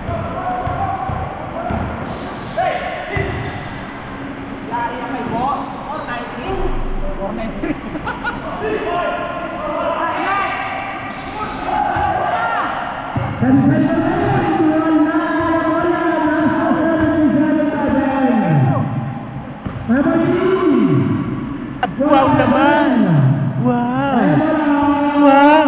Wow naman! Wow! Wow!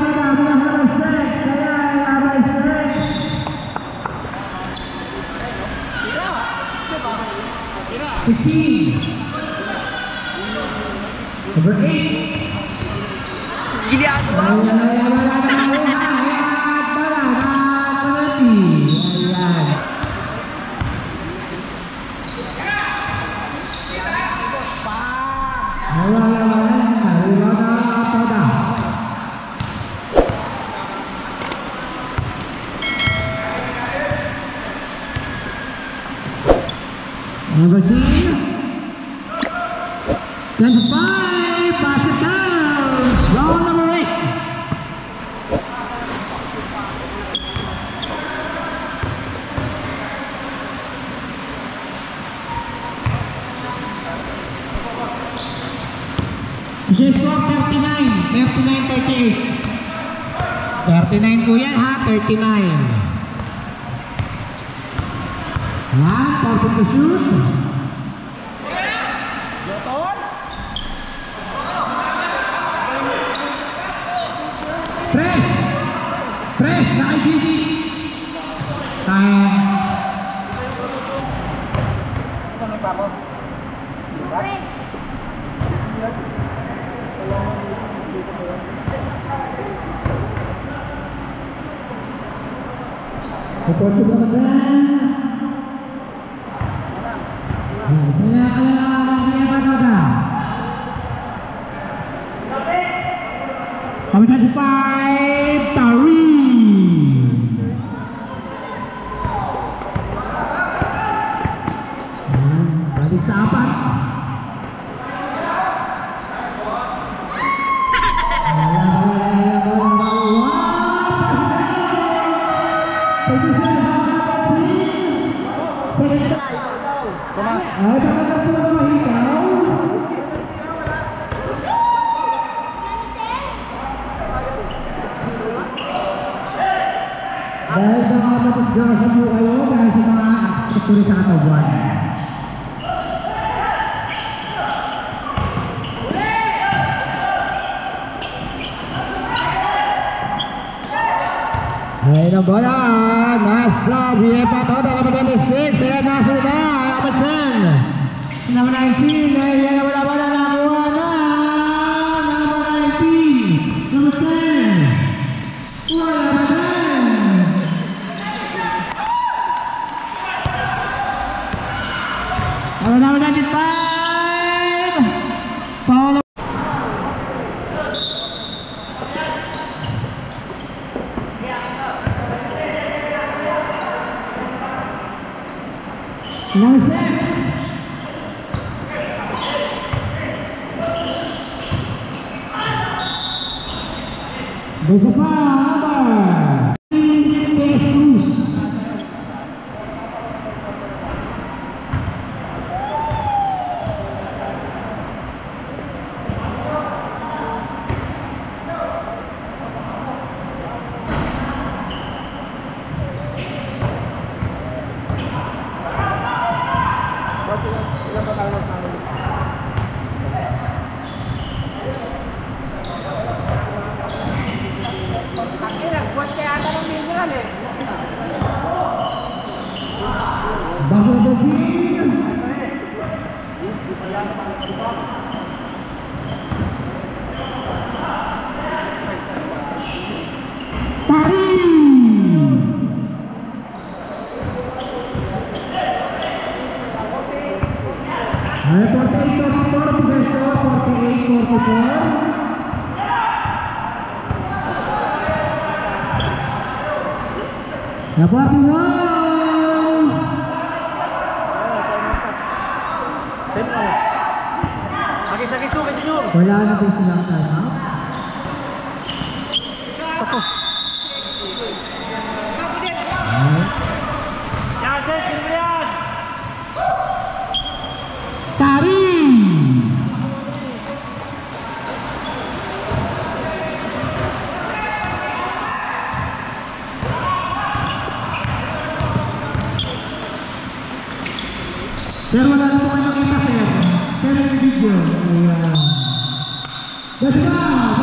Number 8. Gini ako! Number 10. 25. Pass it down. Round number 8. Score 39. 39-38. 39 po yan ha. 39. One, perfect to shoot. Press. Press sa IGG. Kaya. Ito may pa ako. Support to the back. Number 25, Tari. Balik sa apat. Dahil sa mga mapagsasabi po kayo dahil sa mga aktuali sa katawan. Ngayon ang bola, nasa BFA to, number 26, sila nasa na, number 10. Number 19, yan ang bola nakuha na, number 19, number 10. Wala na. Number 95, Paulo. Number 6. There's a foul. Dapat uang. Sakit-sakit tuh kan Junior. Wala na po silang time. Ako. Pero wala na po kayo makita sir. Pero yung video. Ayan. That's right!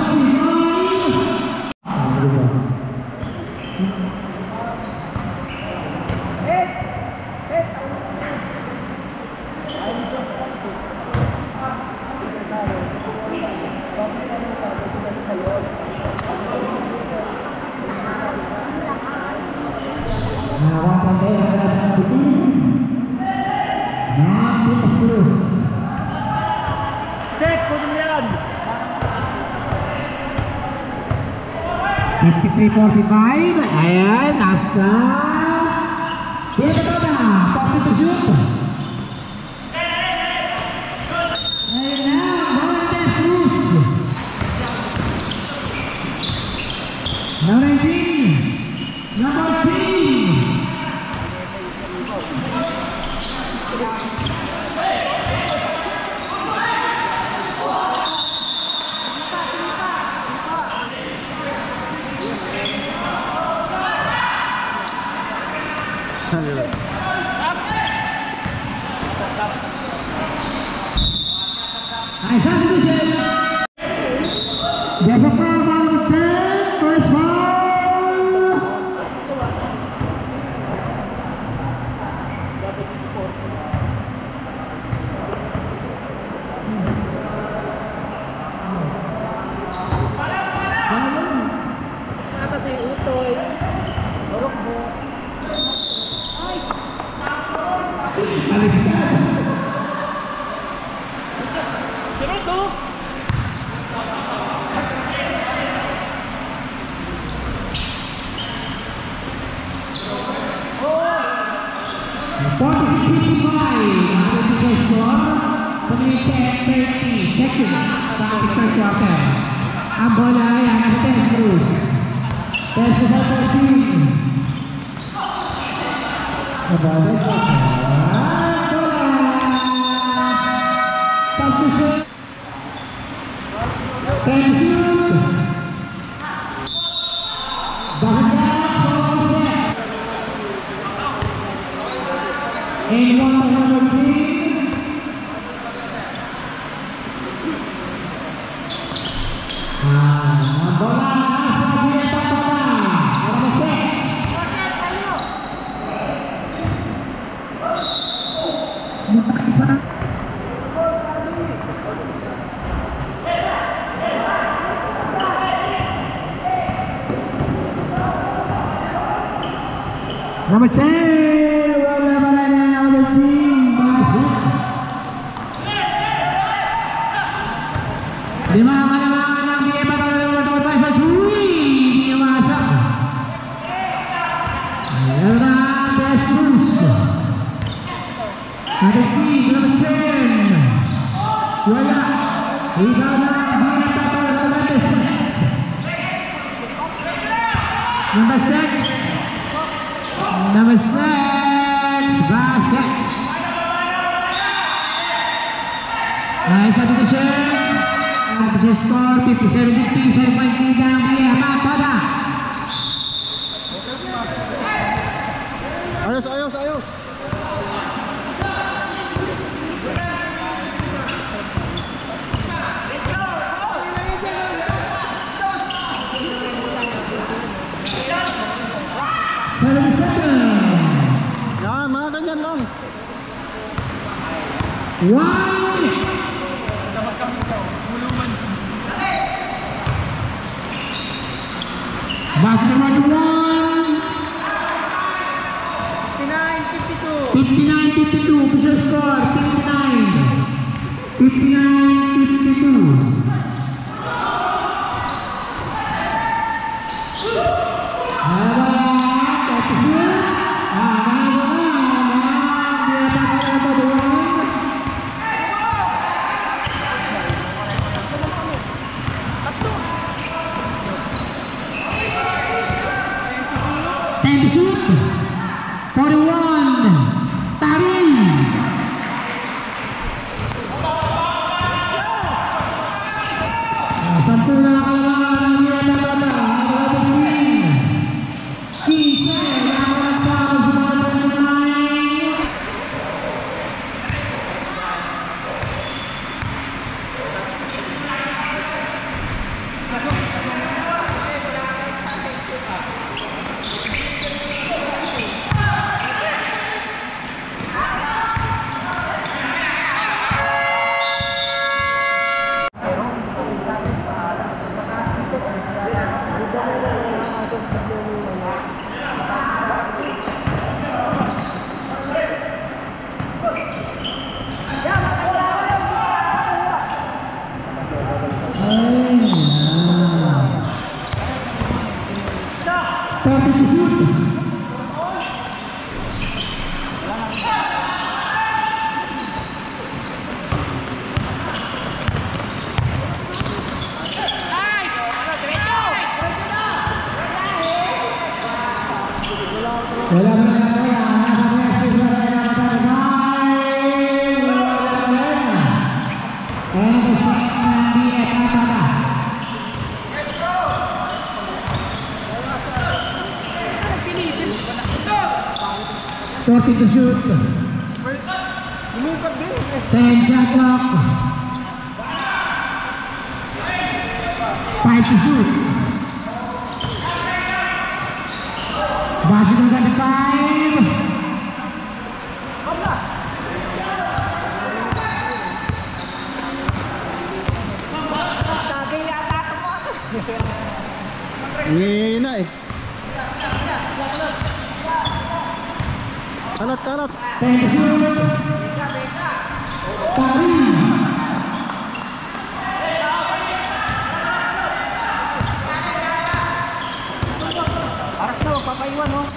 Check, kunin mo yan. 53-45. Ayan, nasa. Dito na, pati to shoot. Ayan na, Valentin Cruz. Number 19. Number 3. Ay, substitution. There's a foul on the turn. First foul. Kasi utoy. Orok mo. Ay! Alexander. Direto! Ang bola ay ang Valentin Cruz. Test sa 14. Bola. Substitution. Thank you. In 113. Bola nasa Vieta bola. Number 6. Number 10, wala na number 10, Basik. 5 kalamangan ng Vieta bola sa Dewey. Di masak. Ayan na, Jesus. Number 3, number 10. Wala. Ikaw na, Vieta bola number 6. Number 6. Number 6, basket. Substitution. And the score 57-50. Saya point lead ang Vieta bola. Ayos. Yan, mga ganyan lang. One. Basket number 1. 59-52. Official score 59-52. Time to shoot. 41. Tarin. Sampu na kalamangan ng Vieta bola. Kise, lawan sa 9. Wala mo na bola. Nasa Messi sa and the six ng BF Atada. 40 to shoot. 10 shot clock. 5 to shoot. Basket ng 5. Hina eh. Kalat, kalat. Thank you. Tari. Aras na, papaiwan mo.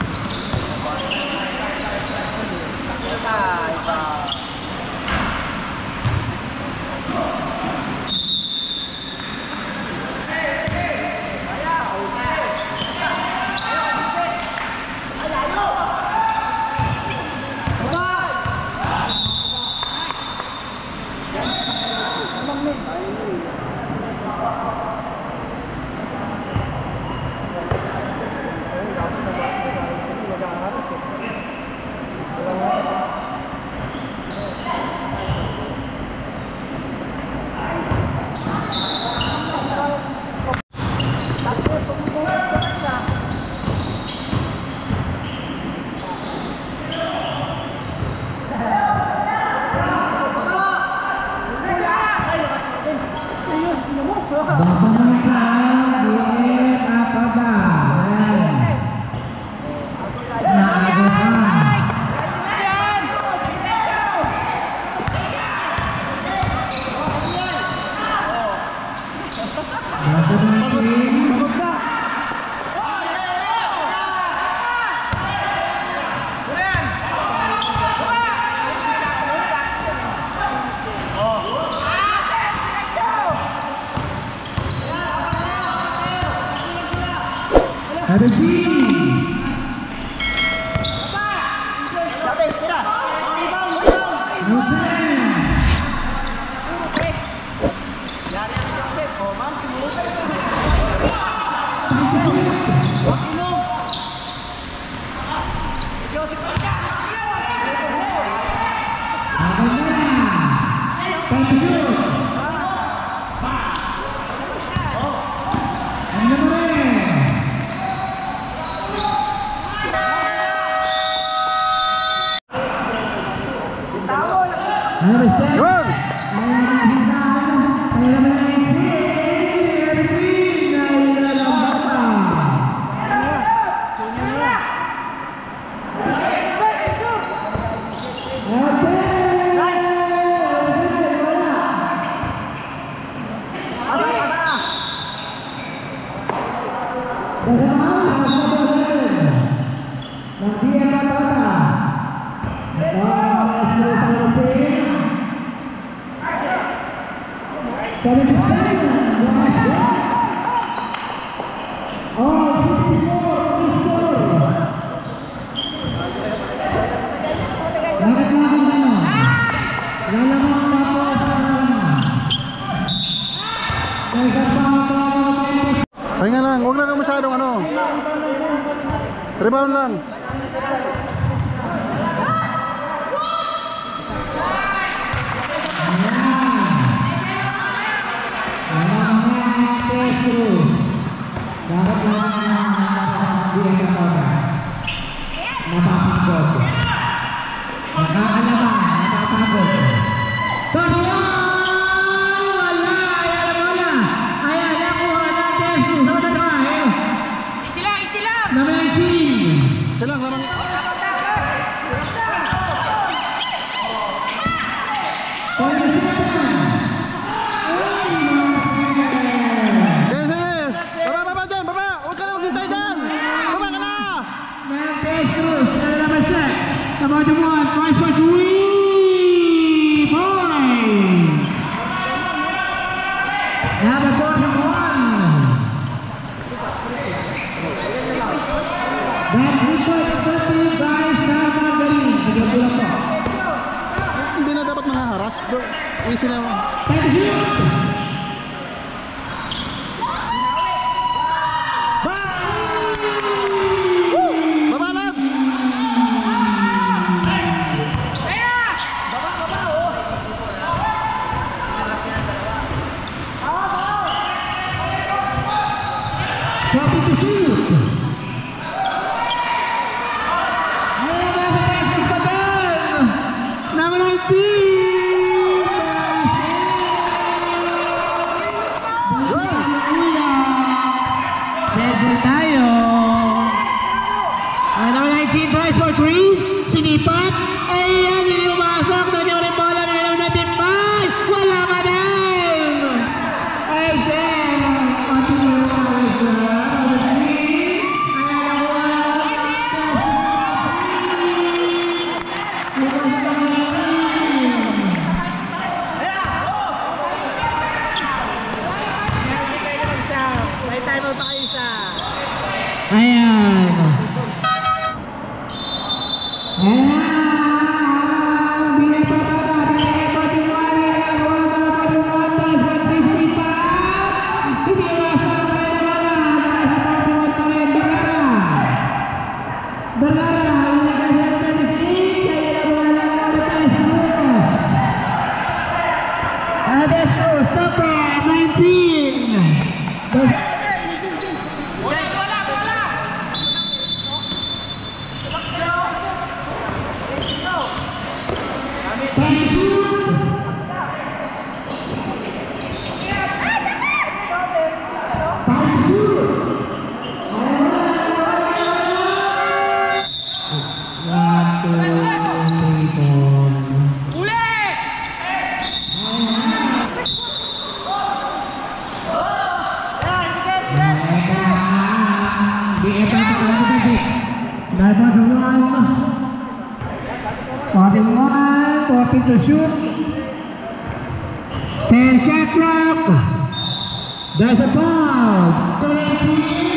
Ada G. Pahinga lang, huwag na ka masyadong ano. Rebound lang. Silang lamang. Baba dyan, baba. Huwag ka na maghintay dyan. Baba ka na. Jesus, number 6. Number 1, price for 3 points. Number 41. That 3 points. Hindi sila mo. Baba, Labs! Number 19! Medyo tayo. Number 19 tries for 3. Sinipat. Ayan, hindi umasok. Nandiyo rin bola. Nandiyo natin pass. Wala ka din. Ayun, sir. Continue tayo, sir. Ayan. Stop it, 19. To shoot. 10 shot clock. There's a foul. 13.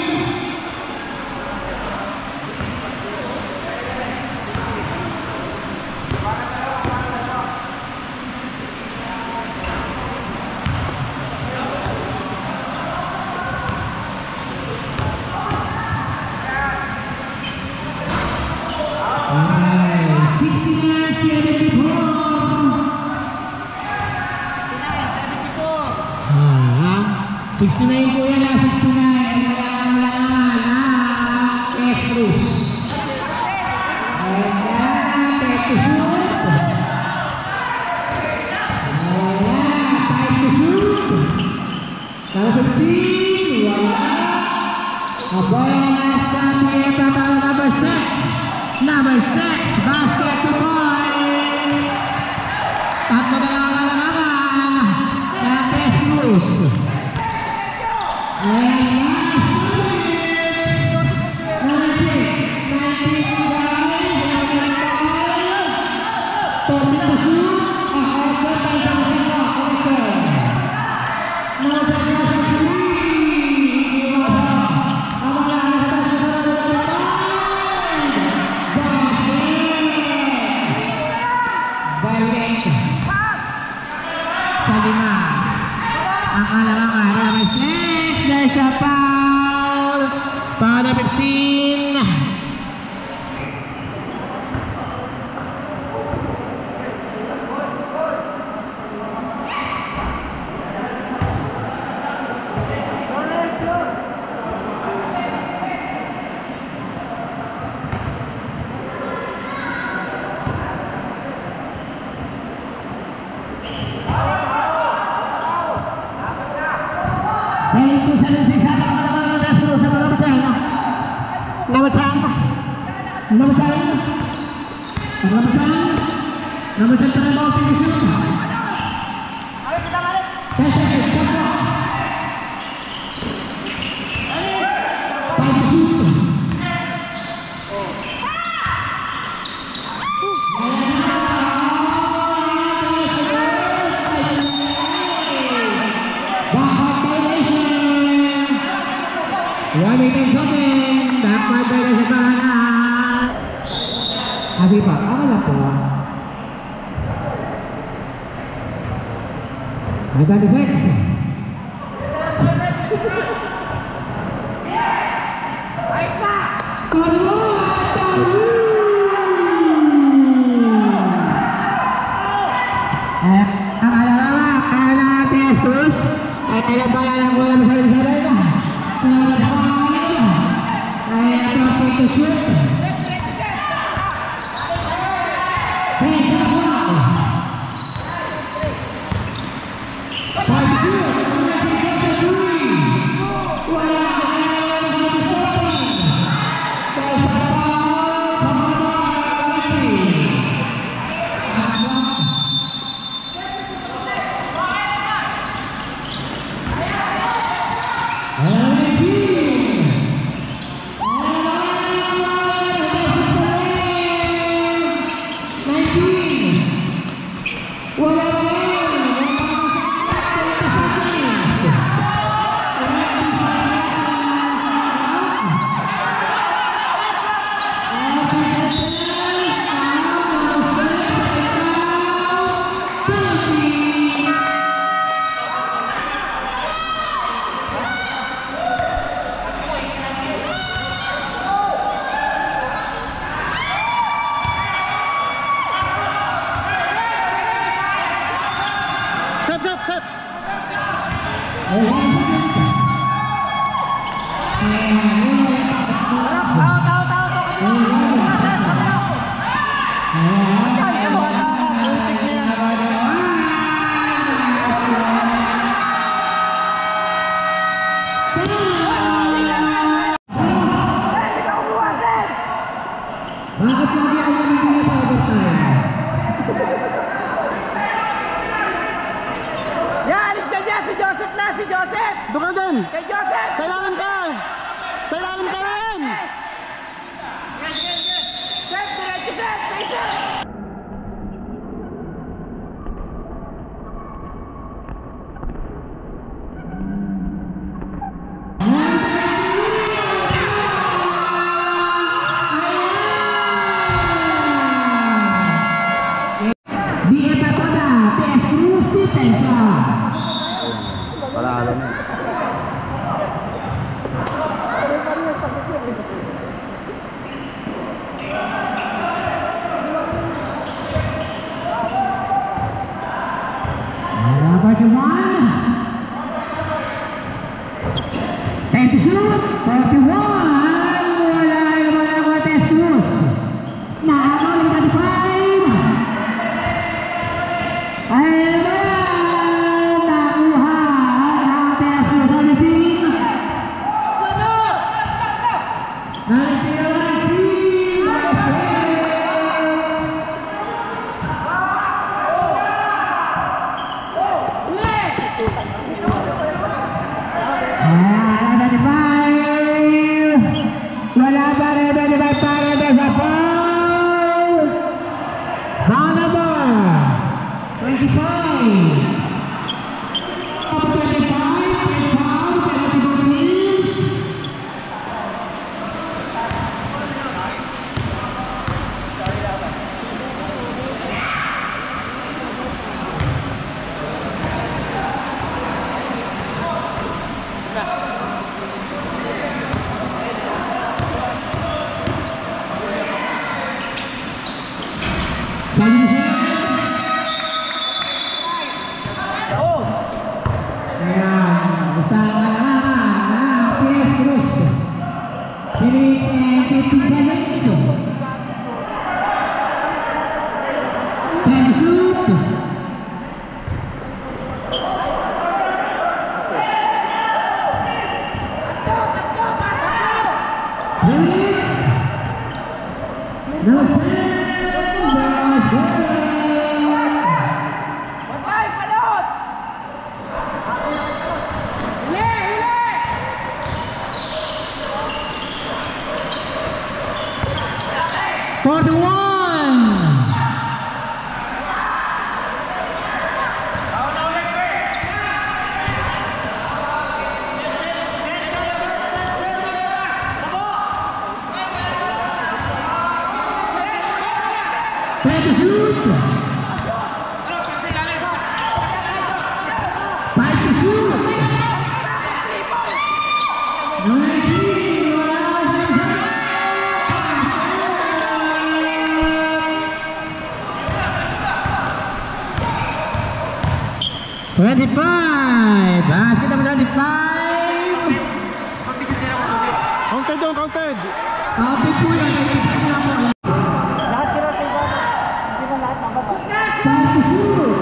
Number 6, basket to boys. At magandang kalamangan ng Pescus. There's a foul para 15. 26. Ang alala, kaya Tias Cruz ay kailangan ng bola sa sarili na. Ay ito ang to shoot. Bakit lagi ang manigil pa overtime? Alis ka dyan! Si Joseph na! Si Joseph! Doon ka dyan! Kay Joseph! Sa ilalim ka! Sa ilalim ka rin! Seth! Diretso Seth! Say Seth! Palalo na. Number 1. Time to shoot. 41. Wala naman ang mga Tias Cruz. Naano ng 35. Ay naman. Nakuha ng Tias Cruz sa lising. 25. Wala pa rin 25 para sa foul. Foul number 25. Of 25, foul, penalty for teams. For the one. Play the shoot. 25. Basket number 25. Counted doon, counted. Counted po yan. Lahat sila sa iba. Hindi mo lahat mababa. Time to shoot.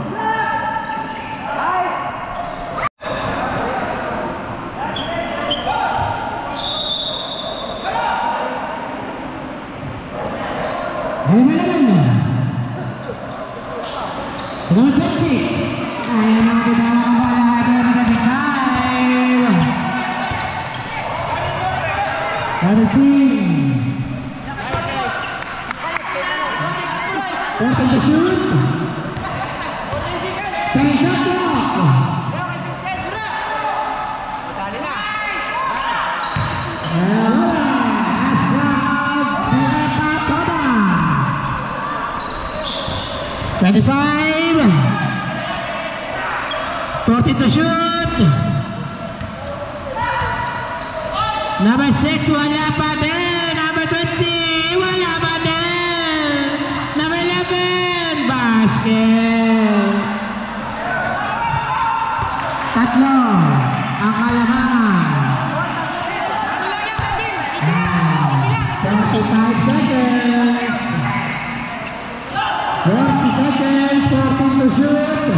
Number 20. Ayan ang bitaw ang bola. Number 25. 13. 14 to shoot. 10 shot clock. Asad Toda. 25. 40 to shoot. Number 6, wala pa din. Number 20, wala pa din. Number 11, basket. Tatlo ang kalamangan. 75 seconds. 20 seconds, 14 to shoot.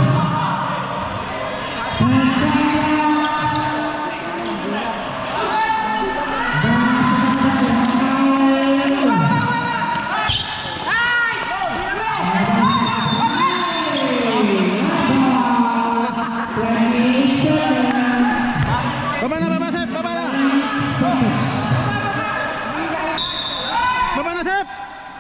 Baba na, baba, Sep, baba na. Baba na, Sep.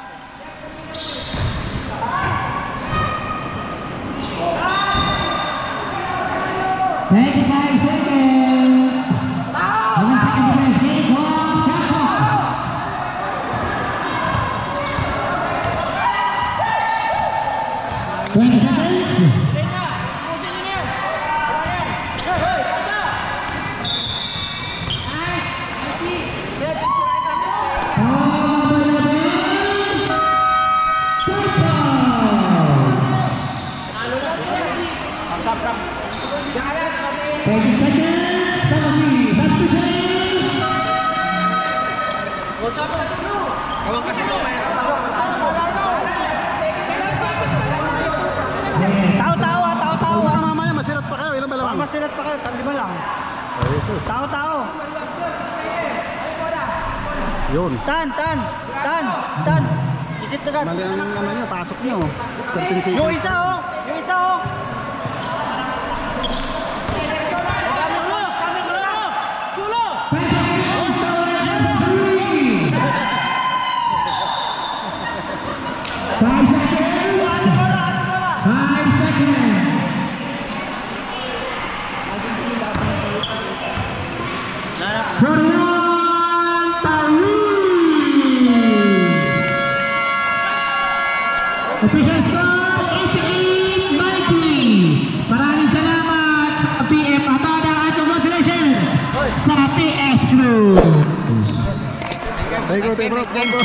Tao-tao. Baka mamaya masirat pa kayo. Ilan ba lang? Masilat pa kayo, 5 lang. Tao-tao. Yun. Tan. Ikit agad. Mali ang ano nyo, pasok nyo. Yung isa oh. Official score 88-90. Maraming salamat sa PF Atada at congratulations sa PS Cruz. Thank you, bro.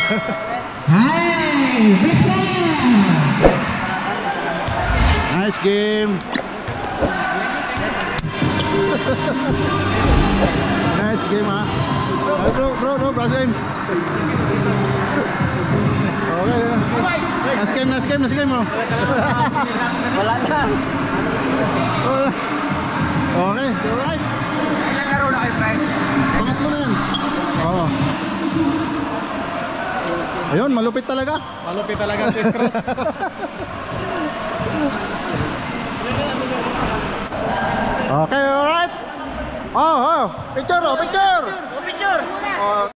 Hi, best game. Nice game. Nice game, ha. Bro, Brazil. Okay. Nice game, oh. Wala na. Okay, alright. Ilang laro na kayo, Frank? Pangatlo na yan. Oo. Ayun, malupit talaga. Malupit talaga, Chris Cross. Okay, alright. Oh, picture. Picture!